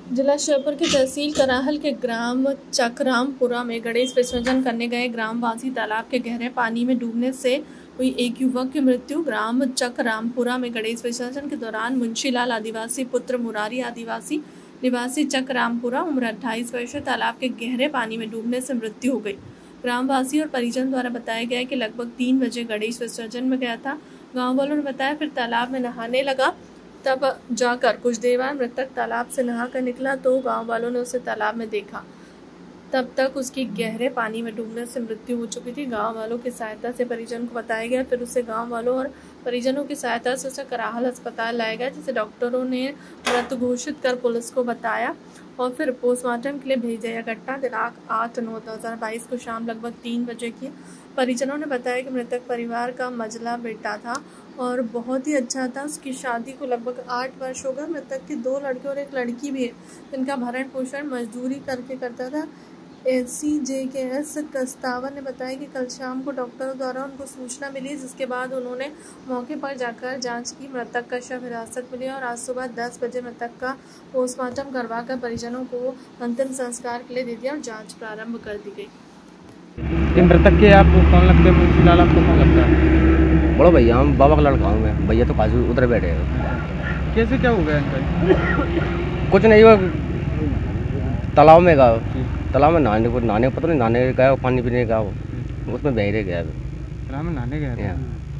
जिला श्योपुर की तहसील कराहल के ग्राम चकरामपुरा में गणेश विसर्जन करने गए ग्रामवासी तालाब के गहरे पानी में डूबने से हुई एक युवक की मृत्यु। ग्राम चकरामपुरा में गणेश विसर्जन के दौरान मुंशीलाल आदिवासी पुत्र मुरारी आदिवासी निवासी चकरामपुरा उम्र 28 वर्ष तालाब के गहरे पानी में डूबने से मृत्यु हो गई। ग्रामवासी और परिजन द्वारा बताया गया कि लगभग 3 बजे गणेश विसर्जन में गया था। गाँव वालों ने बताया फिर तालाब में नहाने लगा, तब जाकर कुछ देर बाद मृतक तालाब से नहाकर निकला तो गांव वालों ने उसे तालाब में देखा। तब तक उसकी गहरे पानी में डूबने से मृत्यु हो चुकी थी। गांव वालों की सहायता से परिजन को बताया गया, फिर उसे गांव वालों और परिजनों की सहायता से उसे कराहल अस्पताल लाया गया, जिसे डॉक्टरों ने मृत घोषित कर पुलिस को बताया और फिर पोस्टमार्टम के लिए भेजा। यह घटना दिनांक 8/9/2022 को शाम लगभग 3 बजे की। परिजनों ने बताया कि मृतक परिवार का मझला बेटा था और बहुत ही अच्छा था। उसकी शादी को लगभग 8 वर्ष हो गए। मृतक के 2 लड़के और एक लड़की भी है, जिनका भरण पोषण मजदूरी करके करता था। SCJKS कस्तावर ने बताया कि कल शाम को डॉक्टरों द्वारा उनको सूचना मिली, जिसके बाद उन्होंने मौके पर जाकर जांच की। मृतक का शव हिरासत में लिया और आज सुबह 10 बजे मृतक का पोस्टमार्टम करवाकर परिजनों को अंतिम संस्कार के लिए दे दिया और जांच प्रारंभ कर दी गई। मृतक के आपको कौन लगता है? मुंशीलाल आपको कौन लगता है? बड़ो भैया, हम बाबा का लड़का हूँ मैं। भैया तो काजू उधर बैठे हैं। कैसे क्या हो गया इनका? कुछ नहीं, वो तालाब में गया, तालाब में नहाने को पता नहीं, नहाने गया, पानी पीने गया, उसमें बहरे गया। तालाब में नहाने गया था?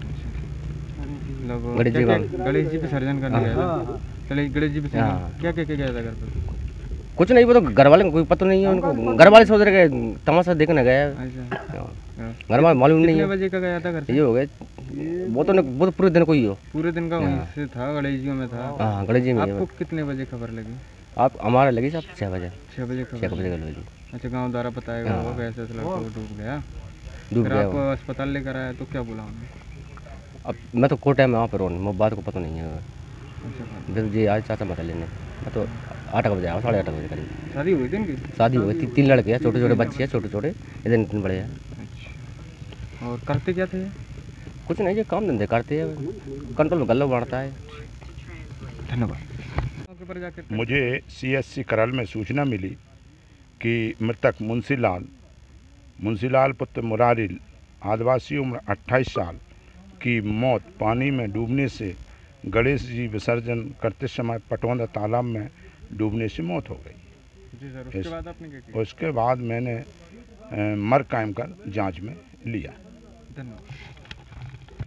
गणेश जी विसर्जन करने गया था। गणेश जी विसर्जन क्या गया था घर पर? कुछ नहीं, वो तो घर वाले कोई पता नहीं है उनको। घर वाले सोच रहे तमाशा देखने गया, घर वाले मालूम नहीं है। कितने बजे का गया था घर से? ये हो गए वो तो पूरे दिन को ही हो। पूरे दिन का वहीं से था, गणेश जी में था। हाँ, गणेश जी में। आपको कितने बजे खबर लगी? आप हमारा लगी साहब 6 बजे। 6 बजे खबर लगी। अच्छा, गांव द्वारा बताया होगा कैसे लड़का डूब गया। आप अस्पताल लेकर आया तो क्या बोला उन्होंने? अब मैं तो कोर्ट है, मैं वहाँ पर हूँ, बात को पता नहीं है। अच्छा जी, आज चाचा बता लेने, मैं तो 8 बजे आया, 8:30 बजे करीब। शादी हुई थी इनकी? शादी हो गई, 3 लड़के हैं, छोटे छोटे बच्चे हैं, छोटे इतने बड़े हैं। अच्छा, और करते क्या थे? कुछ नहीं, ये काम धंधे करते हैं, कंट्रोल में गल्ला बढ़ता है। धन्यवाद। मुझे CSC कराहल में सूचना मिली कि मृतक मुंशीलाल पुत्र मुरारी आदिवासी उम्र 28 साल की मौत पानी में डूबने से गणेश जी विसर्जन करते समय पटौंदा तालाब में डूबने से मौत हो गई। जी सर, उसके बाद आपने क्या किया? उसके बाद मैंने मर कायम कर जांच में लिया। धन्यवाद।